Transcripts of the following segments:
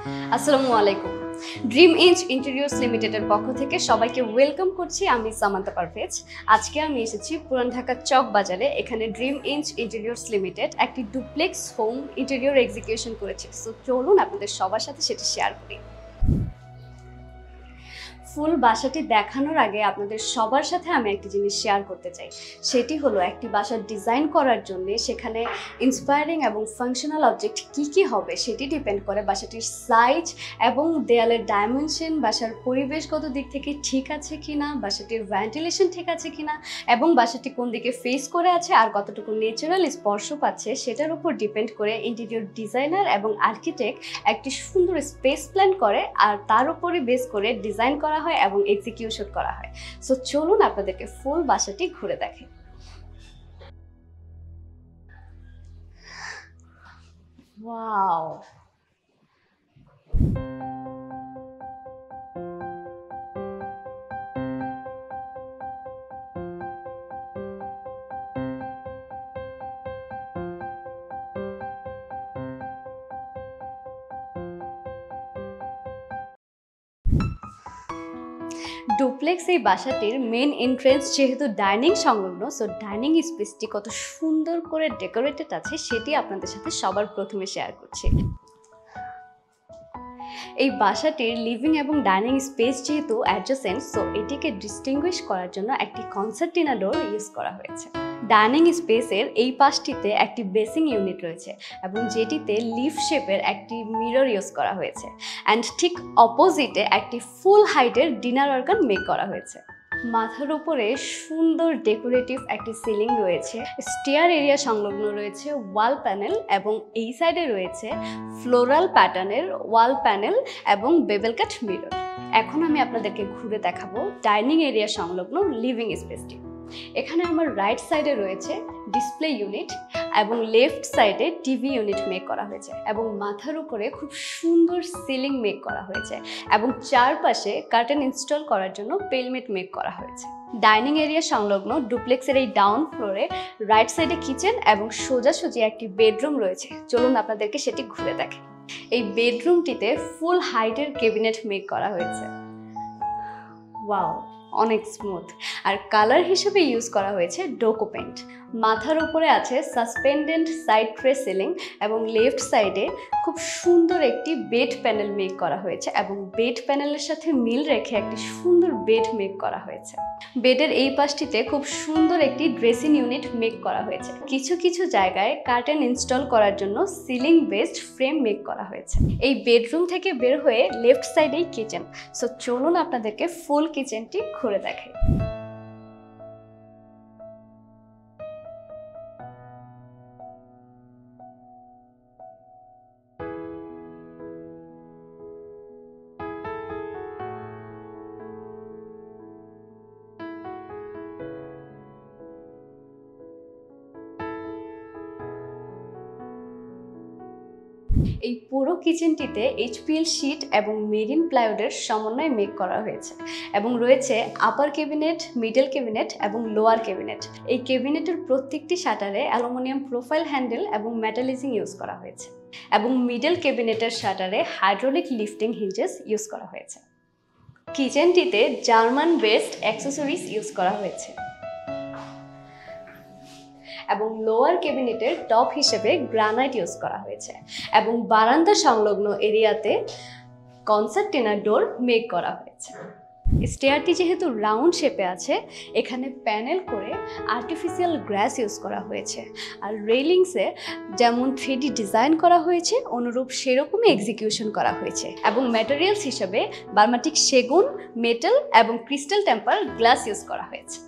আসসালামু আলাইকুম। Dream inch interiors লিমিটেডের পক্ষ থেকে সবাইকে ওয়েলকাম করছি। আমি সামান্তা পারভেজ। আজকে আমি এসেছি পুরান ঢাকার চক বাজারে। এখানে ড্রিম ইঞ্চ ইন্টেরিয়র্স লিমিটেড একটি ডুপ্লেক্স হোম ইন্টেরিয়র এক্সিকিউশন করেছে। সো চলুন আপনাদের সবার সাথে সেটা শেয়ার করি। ফুল বাসাটি দেখানোর আগে আপনাদের সবার সাথে আমি একটি জিনিস শেয়ার করতে চাই। সেটি হলো একটি বাসা ডিজাইন করার জন্য সেখানে ইন্সপায়ারিং এবং ফাংশনাল অবজেক্ট কি হবে সেটি ডিপেন্ড করে বাসাটির সাইজ এবং দেয়ালের ডাইমেনশন, বাসার পরিবেশগত দিক থেকে ঠিক আছে কিনা, বাসাটির ভেন্টিলেশন ঠিক আছে কিনা এবং বাসাটি কোন দিকে ফেস করে আছে আর কতটুকু ন্যাচারাল স্পর্শ পাচ্ছে সেটার উপর ডিপেন্ড করে ইন্টেরিয়র ডিজাইনার এবং আর্কিটেক্ট একটি সুন্দর স্পেস প্ল্যান করে আর তার উপরে বেস করে ডিজাইন করা হয় এবং এক্সিকিউশন করা হয়। সো চলুন আপনাদেরকে ফুল বাসাটি ঘুরে দেখাই। ওয়াও, ডুপ্লেক্স এই বাসাটির মেন এন্ট্রেন্স যেহেতু ডাইনিং সংলগ্ন, সো ডাইনিং স্পেসটি কত সুন্দর করে ডেকোরেটেড আছে সেটি আপনাদের সাথে সবার প্রথমে শেয়ার করছি। এই বাসাটির লিভিং এবং ডাইনিং স্পেস যেহেতু অ্যাডজাসেন্ট, সো এটিকে ডিস্টিংগুইশ করার জন্য একটি কনসার্টিনা ডোর ইউজ করা হয়েছে। ডাইনিং স্পেসের এই পাশটিতে একটি বেসিং ইউনিট রয়েছে এবং যেটিতে লিফ শেপের একটি মিরর ইউজ করা হয়েছে অ্যান্ড ঠিক অপোজিটে একটি ফুল হাইটের ডিনার অর্গান মেক করা হয়েছে। মাথার উপরে সুন্দর ডেকোরেটিভ একটি সিলিং রয়েছে, স্টেয়ার এরিয়া সংলগ্ন রয়েছে ওয়াল প্যানেল এবং এই সাইডে রয়েছে ফ্লোরাল প্যাটার্নের ওয়াল প্যানেল এবং বেবেল কাট মিরর। এখন আমি আপনাদেরকে ঘুরে দেখাবো ডাইনিং এরিয়া সংলগ্ন লিভিং স্পেসটি। এখানে আমার রাইট সাইডে রয়েছে ডিসপ্লে ইউনিট এবং লেফট সাইডে টিভি ইউনিট মেক করা হয়েছে এবং মাথার উপরে খুব সুন্দর সিলিং মেক করা হয়েছে এবং চারপাশে কার্টেন ইনস্টল করার জন্য পেলমেট মেক করা হয়েছে। ডাইনিং এরিয়া সংলগ্ন ডুপ্লেক্সের এই ডাউন ফ্লোরে রাইট সাইডে কিচেন এবং সোজাসুজি একটি বেডরুম রয়েছে। চলুন আপনাদেরকে সেটি ঘুরে দেখে। এই বেডরুমটিতে ফুল হাইটের ক্যাবিনেট মেক করা হয়েছে। ওয়াও, অনেক স্মুথ। আর কালার হিসেবে ইউজ করা হয়েছে ডোকো পেইন্ট। মাথার উপরে আছে সাসপেন্ডেড সাইড ট্রে সিলিং এবং লেফট সাইডে খুব সুন্দর একটি বেড প্যানেল মেক করা হয়েছে এবং বেড প্যানেলের সাথে মিল রেখে একটি সুন্দর বেড মেক করা হয়েছে। বেডের এই পাশটিতে খুব সুন্দর একটি ড্রেসিং ইউনিট মেক করা হয়েছে। কিছু কিছু জায়গায় কার্টেন ইনস্টল করার জন্য সিলিং বেসড ফ্রেম মেক করা হয়েছে। এই বেডরুম থেকে বের হয়ে লেফট সাইডেই কিচেন। সো চলুন আপনাদেরকে ফুল কিচেনটি ঘুরে দেখাই। এই পুরো কিচেনটিতে এইচপিএল শীট এবং মেরিন প্লাইউডের সমন্বয়ে মেক করা হয়েছে এবং রয়েছে আপার ক্যাবিনেট, মিডল ক্যাবিনেট এবং লোয়ার ক্যাবিনেট। এই ক্যাবিনেটের প্রত্যেকটি শাটারে অ্যালুমিনিয়াম প্রোফাইল হ্যান্ডেল এবং মেটালিজিং ইউজ করা হয়েছে এবং মিডল ক্যাবিনেটের শাটারে হাইড্রোলিক লিফটিং হিঞ্জেস ইউজ করা হয়েছে। কিচেনটিতে জার্মান বেসড অ্যাক্সেসরিজ ইউজ করা হয়েছে এবং লোয়ার ক্যাবিনেটের টপ হিসেবে গ্রানাইট ইউজ করা হয়েছে এবং বারান্দা সংলগ্ন এরিয়াতে কনসার্টিনা ডোর মেক করা হয়েছে। স্টেয়ারটি যেহেতু রাউন্ড শেপে আছে, এখানে প্যানেল করে আর্টিফিশিয়াল গ্রাস ইউজ করা হয়েছে আর রেলিংসে যেমন 3D ডিজাইন করা হয়েছে অনুরূপ সেরকমই এক্সিকিউশন করা হয়েছে এবং ম্যাটেরিয়ালস হিসেবে বার্মাটিক সেগুন, মেটাল এবং ক্রিস্টাল টেম্পার গ্লাস ইউজ করা হয়েছে।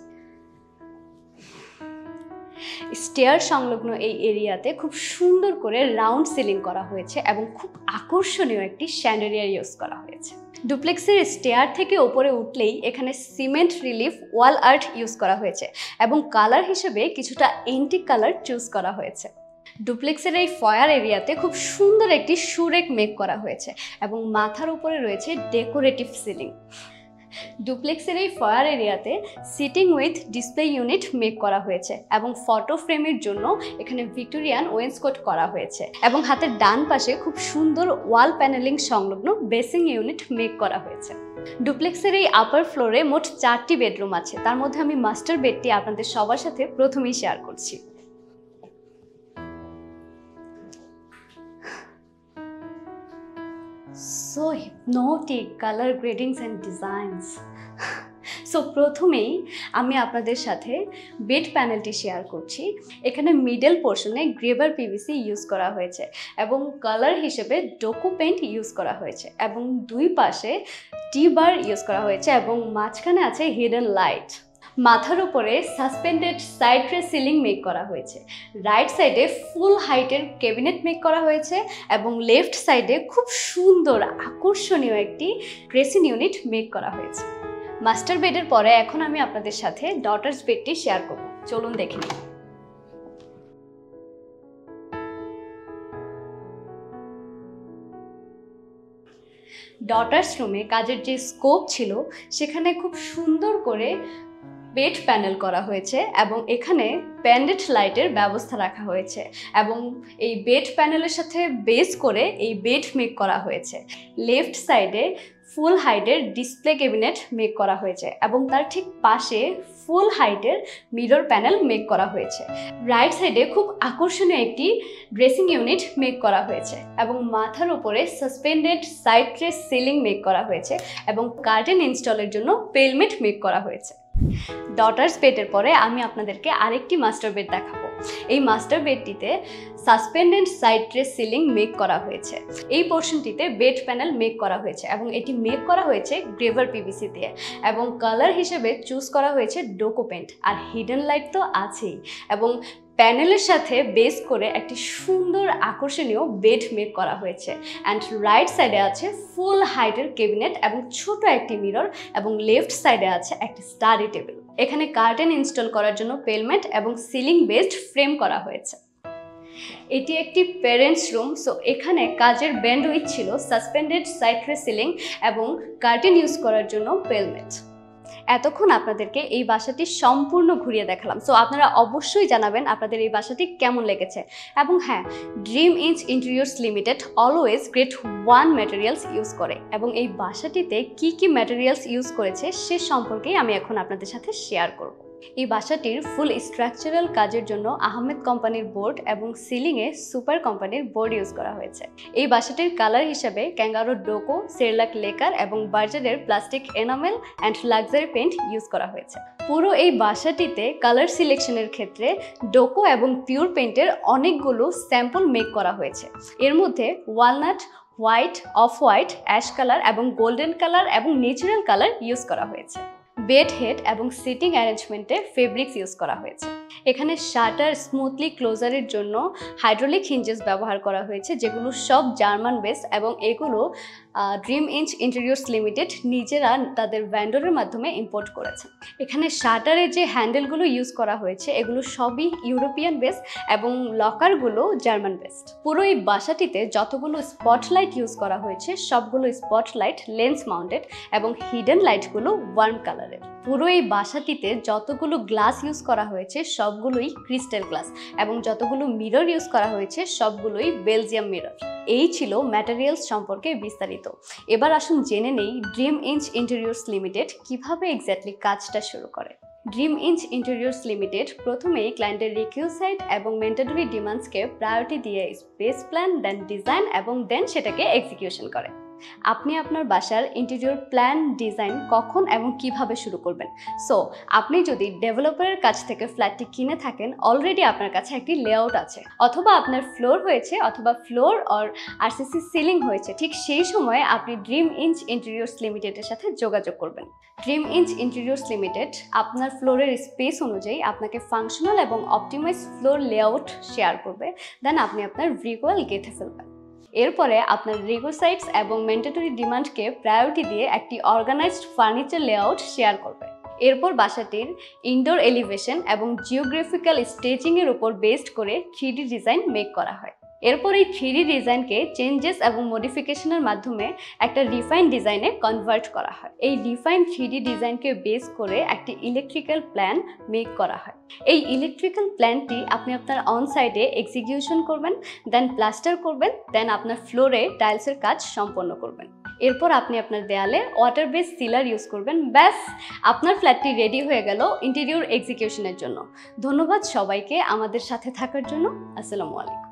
স্টেয়ার সংলগ্ন এই এরিয়াতে খুব সুন্দর করে রাউন্ড সিলিং করা হয়েছে এবং খুব আকর্ষণীয় একটি শ্যান্ডেলিয়ার ইউজ করা হয়েছে। ডুপ্লেক্সের স্টেয়ার থেকে ওপরে উঠলেই এখানে cement relief wall art use করা হয়েছে এবং কালার হিসেবে কিছুটা এন্টিক কালার চুজ করা হয়েছে। ডুপ্লেক্সের এই ফয়ার এরিয়াতে খুব সুন্দর একটি সুরেক মেক করা হয়েছে এবং মাথার উপরে রয়েছে ডেকোরেটিভ সিলিং। ডুপ্লেক্সের এই ফয়ার এরিয়াতে seating with display unit make করা হয়েছে এবং ফটো ফ্রেমের জন্য এখানে ভিক্টোরিয়ান ওয়েন্সকট করা হয়েছে এবং হাতের ডান পাশে খুব সুন্দর ওয়াল প্যানেলিং সংলগ্ন বেসিং ইউনিট মেক করা হয়েছে। ডুপ্লেক্সের এই আপার ফ্লোরে মোট 4টি বেডরুম আছে, তার মধ্যে আমি মাস্টার বেডটি আপনাদের সবার সাথে প্রথমেই শেয়ার করছি। So hypnotic color gradings and designs. So প্রথমেই আমি আপনাদের সাথে বেড প্যানেলটি শেয়ার করছি। এখানে মিডল পোর্শনে গ্রেভার পিভিসি ইউজ করা হয়েছে এবং কালার হিসেবে ডোকো পেইন্ট ইউজ করা হয়েছে এবং দুই পাশে টি বার ইউজ করা হয়েছে এবং মাঝখানে আছে হিডেন লাইট। মাথার উপরে suspended side tray ceiling make করা হয়েছে। রাইট সাইডে ফুল হাইটের ক্যাবিনেট মেক করা হয়েছে এবং লেফট সাইডে খুব সুন্দর আকর্ষণীয় একটি ড্রেসিং ইউনিট মেক করা হয়েছে। মাস্টার বেডের পরে এখন আমি আপনাদের সাথে ডটার্স বেডটি শেয়ার করব, চলুন দেখে নিই। ডটার্স রুমে কাজের যে স্কোপ ছিল সেখানে খুব সুন্দর করে বেড প্যানেল করা হয়েছে এবং এখানে প্যান্ডেড লাইটের ব্যবস্থা রাখা হয়েছে এবং এই বেড প্যানেলের সাথে বেস করে এই বেড মেক করা হয়েছে। লেফট সাইডে ফুল হাইটের ডিসপ্লে ক্যাবিনেট মেক করা হয়েছে এবং তার ঠিক পাশে ফুল হাইটের মিরর প্যানেল মেক করা হয়েছে। রাইট সাইডে খুব আকর্ষণীয় একটি ড্রেসিং ইউনিট মেক করা হয়েছে এবং মাথার উপরে suspended side tray ceiling make করা হয়েছে এবং কার্টেন ইনস্টলের জন্য পেলমেট মেক করা হয়েছে। ডটার্স বেডের পরে আমি আপনাদেরকে আরেকটি মাস্টার বেড দেখাবো। এই মাস্টার বেডটিতে suspended side tray ceiling make করা হয়েছে। এই পোর্শনটিতে বেড প্যানেল মেক করা হয়েছে এবং এটি মেক করা হয়েছে গ্রেভার পিভিসি দিয়ে এবং কালার হিসেবে চুজ করা হয়েছে ডোকো পেইন্ট। আর হিডেন লাইট তো আছেই এবং প্যানেলের সাথে বেস করে একটি সুন্দর আকর্ষণীয় বেড মেক করা হয়েছে অ্যান্ড রাইট সাইডে আছে ফুল হাইটের ক্যাবিনেট এবং ছোট একটি মিরর এবং লেফট সাইডে আছে একটি স্টাডি টেবিল। এখানে কার্টেন ইনস্টল করার জন্য পেলমেট এবং সিলিং বেসড ফ্রেম করা হয়েছে। এটি একটি প্যারেন্টস রুম, সো এখানে কাজের ব্যান্ডউইথ ছিল সাসপেন্ডেড সাইড ট্রে সিলিং এবং কার্টেন ইউজ করার জন্য পেলমেট। এতক্ষণ আপনাদেরকে এই বাসাটি সম্পূর্ণ ঘুরিয়ে দেখালাম, সো আপনারা অবশ্যই জানাবেন আপনাদের এই বাসাটি কেমন লেগেছে। এবং হ্যাঁ, Dream inch interiors Limited always grade 1 materials use করে এবং এই বাসাটিতে কি কি ম্যাটেরিয়ালস ইউজ করেছে সে সম্পর্কেই আমি এখন আপনাদের সাথে শেয়ার করব। এই বাসাটির ফুল স্ট্রাকচারাল কাজের জন্য আহমেদ কোম্পানির বোর্ড এবং সিলিংয়ে সুপার কোম্পানির বোর্ড ইউজ করা হয়েছে। এই বাসাটির কালার হিসেবে ক্যাঙ্গারো ডোকো, সেরলাক লেকার এবং বার্জারের plastic enamel and luxury paint use করা হয়েছে। পুরো এই বাসাটিতে কালার সিলেকশনের ক্ষেত্রে ডোকো এবং পিওর পেইন্টের অনেকগুলো স্যাম্পল মেক করা হয়েছে। এর মধ্যে walnut, white, off white, ash colour এবং গোল্ডেন কালার এবং ন্যাচারাল কালার ইউজ করা হয়েছে। বেড হেড এবং সিটিং অ্যারেঞ্জমেন্টে ফেব্রিক্স ইউজ করা হয়েছে। এখানে শাটার স্মুথলি ক্লোজারের জন্য হাইড্রোলিক হিঞ্জেস ব্যবহার করা হয়েছে, যেগুলো সব জার্মান বেস এবং এগুলো ড্রিম ইঞ্চ ইন্টেরিয়র্স লিমিটেড নিজেরা তাদের ভ্যান্ডরের মাধ্যমে ইম্পোর্ট করেছে। এখানে শাটারের যে হ্যান্ডেলগুলো ইউজ করা হয়েছে এগুলো সবই ইউরোপিয়ান বেস এবং লকারগুলো জার্মান বেসড। পুরো এই বাসাটিতে যতগুলো স্পটলাইট ইউজ করা হয়েছে সবগুলো স্পটলাইট লেন্স মাউন্টেড এবং হিডেন লাইটগুলো ওয়ার্ম কালারের। পুরো এই বাসাটিতে যতগুলো গ্লাস ইউজ করা হয়েছে সবগুলোই ক্রিস্টাল গ্লাস এবং যতগুলো মিরর ইউজ করা হয়েছে সবগুলোই বেলজিয়াম মিরর। এই ছিল ম্যাটেরিয়ালস সম্পর্কে বিস্তারিত। এবার আসুন জেনে নেই ড্রিম ইঞ্চ ইন্টেরিয়র্স লিমিটেড কিভাবে এক্স্যাক্টলি কাজটা শুরু করে। ড্রিম ইঞ্চ ইন্টেরিয়র্স লিমিটেড প্রথমেই ক্লায়েন্টের রিকোয়ারমেন্ট এবং ম্যান্ডেটরি ডিমান্ডসকে প্রায়োরিটি দিয়ে স্পেস প্ল্যান, দেন ডিজাইন এবং দেন সেটাকে এক্সিকিউশন করে। আপনি আপনার বাসার ইন্টেরিয়র প্ল্যান ডিজাইন কখন এবং কিভাবে শুরু করবেন। সো আপনি যদি ডেভেলপারের কাছ থেকে ফ্ল্যাটটি কিনে থাকেন, অলরেডি আপনার কাছে একটি লেআউট আছে, অথবা আপনার ফ্লোর হয়েছে অথবা ফ্লোর অর আরসিসি সিলিং হয়েছে, ঠিক সেই সময়ে আপনি ড্রিম ইঞ্চ ইন্টেরিয়র্স লিমিটেডের সাথে যোগাযোগ করবেন। ড্রিম ইঞ্চ ইন্টেরিয়র্স লিমিটেড আপনার ফ্লোরের স্পেস অনুযায়ী আপনাকে ফাংশনাল এবং অপটিমাইজ ফ্লোর লেআউট শেয়ার করবে, দেন আপনি আপনার রিকোয়াল গেঁথে ফেলবেন। এরপরে আপনার রিকোয়ারমেন্টস এবং ম্যান্ডেটরি ডিমান্ডকে প্রায়োরিটি দিয়ে একটি অর্গানাইজড ফার্নিচার লেআউট শেয়ার করবে। এরপর বাসাটির ইনডোর এলিভেশন এবং জিওগ্রাফিক্যাল স্টেজিংয়ের উপর বেসড করে 3D ডিজাইন মেক করা হয়। এরপর এই 3D ডিজাইনকে চেঞ্জেস এবং মডিফিকেশনের মাধ্যমে একটা রিফাইন ডিজাইনে কনভার্ট করা হয়। এই রিফাইন 3D ডিজাইনকে বেস করে একটি ইলেকট্রিক্যাল প্ল্যান মেক করা হয়। এই ইলেকট্রিক্যাল প্ল্যানটি আপনি আপনার অন সাইডে এক্সিকিউশন করবেন, দেন প্লাস্টার করবেন, দেন আপনার ফ্লোরে টাইলসের কাজ সম্পন্ন করবেন। এরপর আপনি আপনার দেয়ালে ওয়াটার বেস সিলার ইউজ করবেন। ব্যাস, আপনার ফ্ল্যাটটি রেডি হয়ে গেল ইন্টেরিয়র এক্সিকিউশনের জন্য। ধন্যবাদ সবাইকে আমাদের সাথে থাকার জন্য। আসসালামু আলাইকুম।